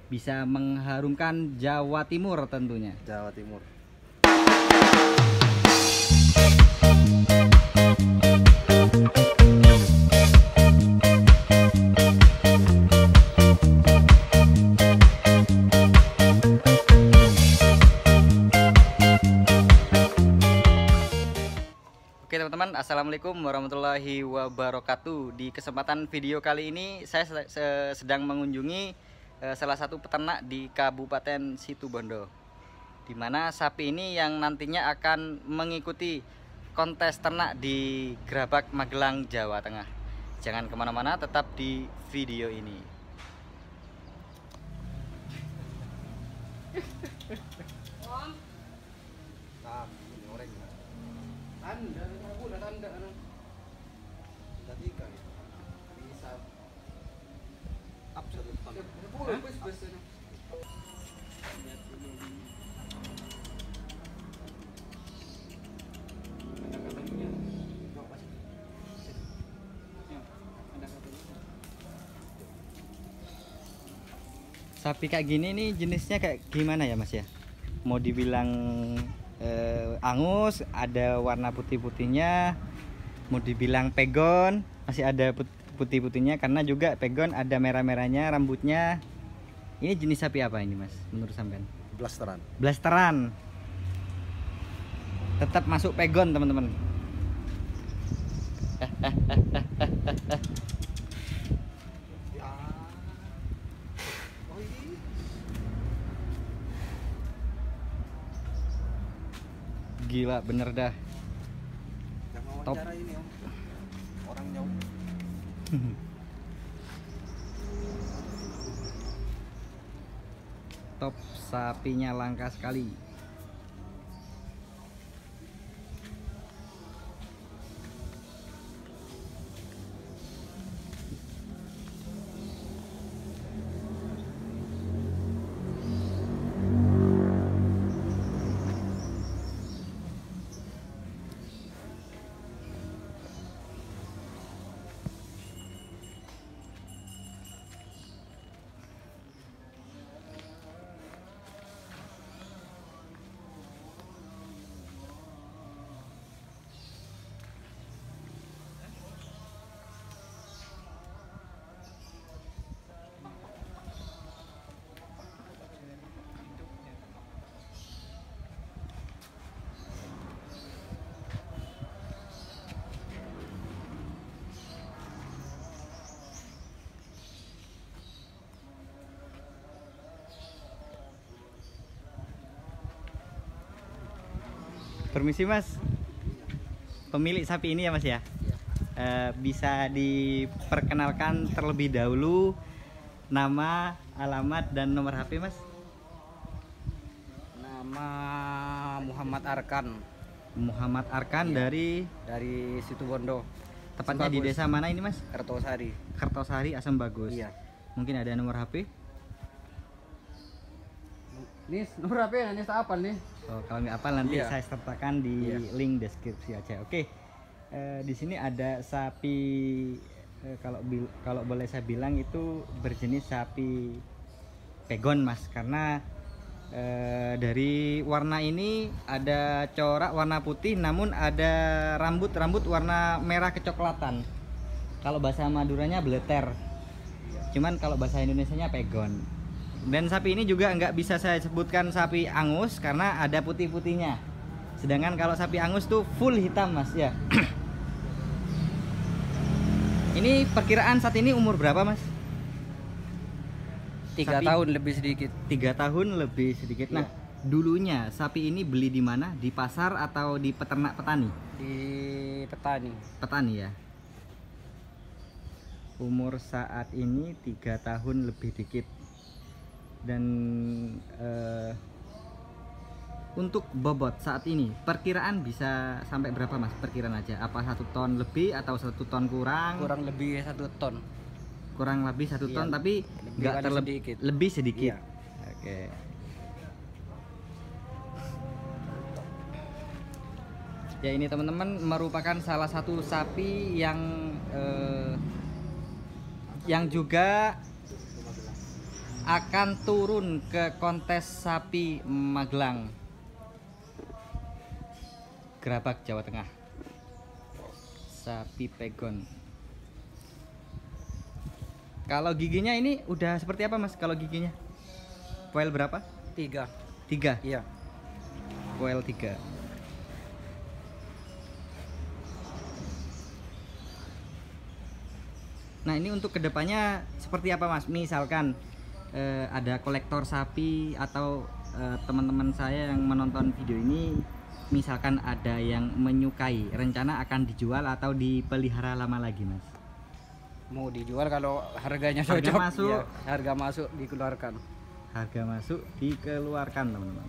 bisa mengharumkan Jawa Timur tentunya. Jawa Timur. Oke teman-teman, assalamualaikum warahmatullahi wabarakatuh. Di kesempatan video kali ini saya sedang mengunjungi salah satu peternak di Kabupaten Situbondo, di mana sapi ini yang nantinya akan mengikuti kontes ternak di Grabak, Magelang, Jawa Tengah. Jangan kemana-mana, tetap di video ini. Tanda, aku udah tanda kan. Udah 3 nih. Bisa up 1 ton. Sapi kayak gini nih jenisnya kayak gimana ya Mas ya? Mau dibilang angus, ada warna putih-putihnya. Mau dibilang pegon, masih ada putih-putihnya, karena juga pegon ada merah-merahnya rambutnya. Ini jenis sapi apa ini Mas menurut sampean? Blasteran. Blasteran. Tetap masuk pegon teman-teman. Gila bener dah. Yang mau Top. wawancara ini Om. Orang jauh. Top, sapinya langka sekali. Permisi Mas, pemilik sapi ini ya Mas ya? Bisa diperkenalkan terlebih dahulu nama, alamat, dan nomor HP Mas? Nama Muhammad Arkan. Muhammad Arkan dari Situbondo. tepatnya di desa mana ini Mas? Kertosari. Kertosari, Asam Bagus. Iya. Mungkin ada nomor HP? Nih nomor apa ya? Nih apa nih? Oh, kalau nggak apa nanti Iya. saya sertakan di Iya. link deskripsi aja. Oke. Di sini ada sapi, kalau boleh saya bilang itu berjenis sapi pegon Mas, karena dari warna ini ada corak warna putih, namun ada rambut warna merah kecoklatan. Kalau bahasa Maduranya bleter, cuman kalau bahasa Indonesianya pegon. Dan sapi ini juga nggak bisa saya sebutkan sapi angus karena ada putih-putihnya. Sedangkan kalau sapi angus tuh full hitam Mas ya. Ini perkiraan saat ini umur berapa Mas? 3 Sapi- tahun lebih sedikit. 3 tahun lebih sedikit. Nah, dulunya sapi ini beli di mana? Di pasar atau di peternak petani? Di petani. Petani ya. Umur saat ini 3 tahun lebih dikit. Dan untuk bobot saat ini perkiraan bisa sampai berapa Mas? Perkiraan aja. Apa 1 ton lebih atau 1 ton kurang? Kurang lebih 1 ton. Kurang lebih 1 ton, Iya, tapi lebih nggak kan sedikit. lebih sedikit. Iya. Oke. Ya ini teman-teman merupakan salah satu sapi yang juga akan turun ke kontes sapi Magelang, Gerabak, Jawa Tengah. Sapi pegon. Kalau giginya ini udah seperti apa Mas? Kalau giginya? Poel berapa? 3. 3. Iya. Poel 3. Nah ini untuk kedepannya seperti apa Mas? Misalkan ada kolektor sapi atau teman-teman saya yang menonton video ini, misalkan ada yang menyukai, rencana akan dijual atau dipelihara lama lagi Mas? Mau dijual kalau harganya Harga cocok. masuk. Iya, harga masuk dikeluarkan. Harga masuk dikeluarkan teman-teman.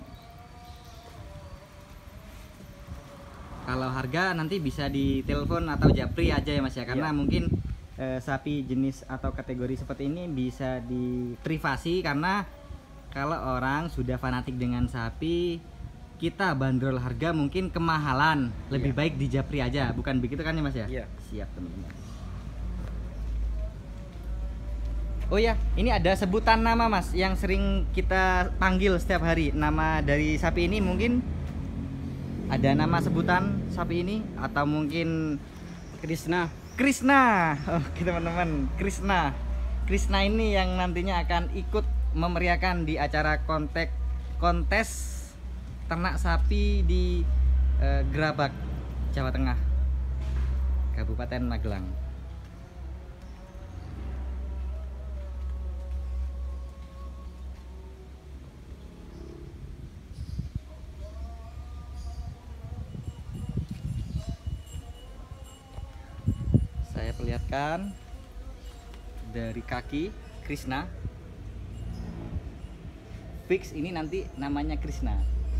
Kalau harga nanti bisa ditelepon atau japri aja ya Mas ya, karena Iya. mungkin sapi jenis atau kategori seperti ini bisa diprivasi, karena kalau orang sudah fanatik dengan sapi, kita bandrol harga mungkin kemahalan, lebih Iya. baik di japri aja, bukan begitu kan ya Mas ya? Iya. Siap teman-teman. Oh ya, ini ada sebutan nama Mas yang sering kita panggil setiap hari. Nama dari sapi ini mungkin ada nama sebutan sapi ini, atau mungkin Krishna. Krishna. Oke teman-teman, Krishna. Krishna ini yang nantinya akan ikut memeriahkan di acara kontes ternak sapi di Gerabak, Jawa Tengah, Kabupaten Magelang. Saya perlihatkan dari kaki Krishna. Fix ini nanti namanya Krishna.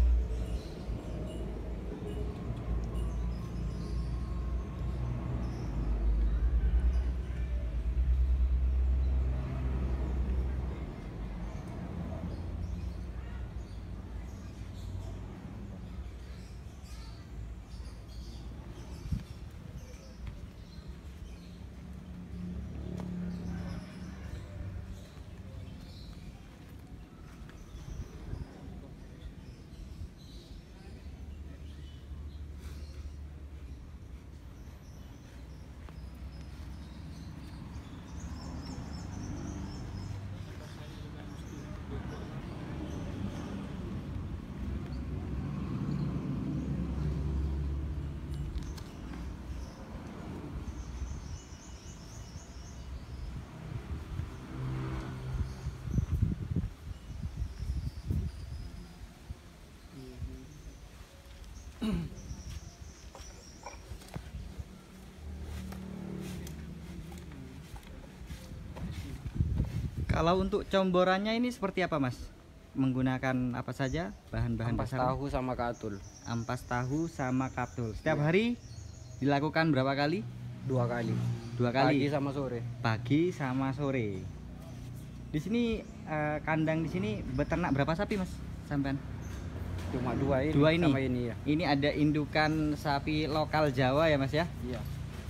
Kalau untuk comborannya ini seperti apa Mas? Menggunakan apa saja bahan-bahan Ampas dasar? tahu sama katul. Ampas tahu sama katul. Setiap Iya. hari dilakukan berapa kali? 2 kali. 2 kali. Pagi sama sore. Pagi sama sore. Di sini kandang di sini beternak berapa sapi Mas? Sampean? Cuma 2 ini. 2 ini. Sama ini ya. Ini ada indukan sapi lokal Jawa ya Mas ya? Iya.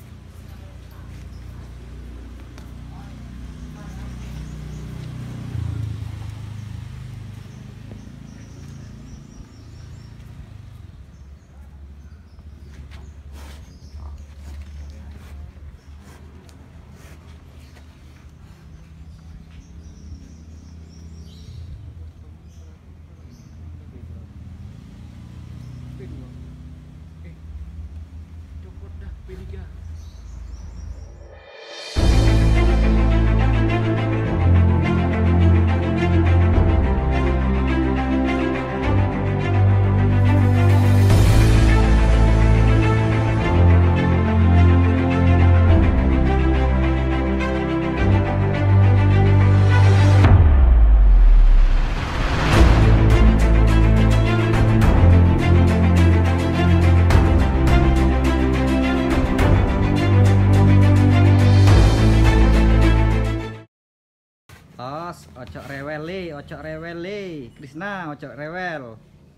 Tos, ocok rewel le, Krishna, ocok rewel.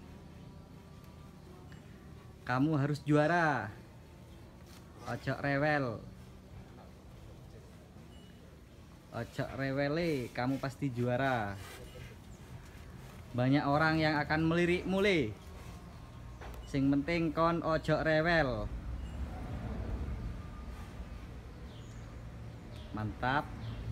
Kamu harus juara. Ocok rewel. Ojo rewele, kamu pasti juara. Banyak orang yang akan melirik mule. Sing penting kon ojo rewel. Mantap.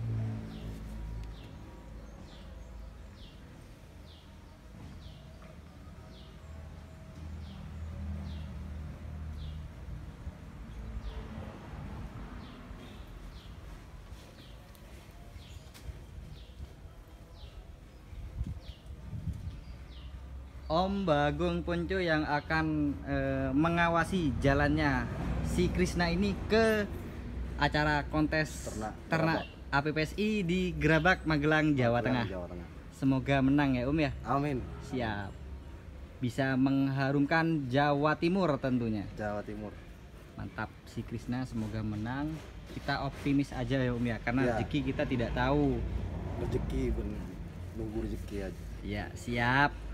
Om Bagong Ponco yang akan mengawasi jalannya si Krisna ini ke acara kontes ternak APPSI di Gerabak, Magelang, Jawa Tengah. Semoga menang ya Om ya. Amin. Siap. Bisa mengharumkan Jawa Timur tentunya. Jawa Timur. Mantap, si Krisna semoga menang. Kita optimis aja ya Om ya, karena Ya. rezeki kita tidak tahu. Rezeki bener. Nunggu rezeki aja. Ya, siap.